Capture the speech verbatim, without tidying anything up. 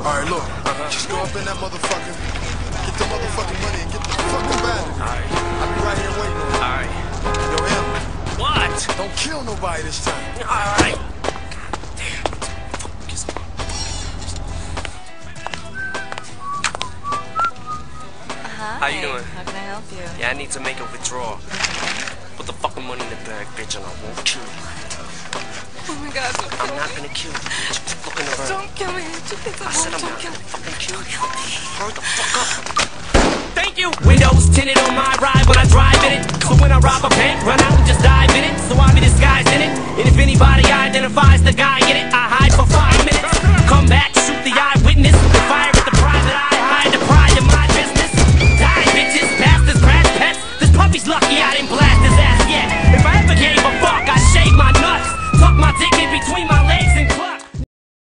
Alright, look. Uh-huh. Just go up in that motherfucker. Get the motherfucking money and get the fuck up out of here. Alright. I'll be right here waiting on you. Alright. Yo, Em. What? Don't kill nobody this time. Alright. Damn. Focus. Hi. How you doing? How can I help you? Yeah, I need to make a withdrawal. Put the fucking money in the bag, bitch, and I won't kill you. Oh my god, don't I'm kill not me. gonna kill you. Just fucking around. Don't kill me. Please, I said I'm don't not kill gonna me. fucking kill you. Hurry the fuck up. Thank you. Windows tinted on my ride when I drive in it. So when I rob a bank, run out and just dive in it. So I be disguised in it. And if anybody identifies the guy in it, I